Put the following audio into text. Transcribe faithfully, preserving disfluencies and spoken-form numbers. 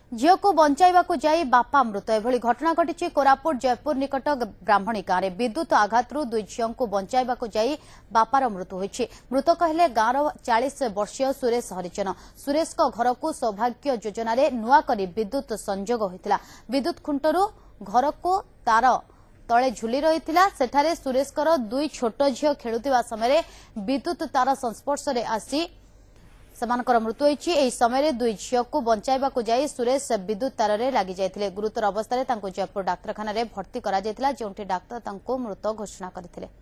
झील को बंचाइबाकू जाई बापा मृत एभली घटना घटी कोरापुट जयपुर निकट ब्राह्मणी गाँव में विद्युत आघात दुई झील को बंचाइबाकू जाई बापार मृत्यु होईछि। मृतक हेले गाँवर चालीस वर्षीय सुरेश हरिजन। सुरेश को घर को सौभाग्य योजना रे नुआ करी विद्युत संजोग होइतिला। विद्युत खुंटरू घर को तार तले झुली रही सेठारे सुरेशकर दुई छोट झील खेलुवा समय विद्युत तार संस्पर्श रे आसी सेमानकर मृत्यु होईछि। एही समय दुई झील को बंचाइबाकू जाई सुरेश विद्युत तार रे लागि जायतिले। गुरुतर अवस्था जयपुर डाक्तरखाना रे भर्ती करा जायतिला, जोंठी डाक्तर तांको मृत घोषणा करथिले।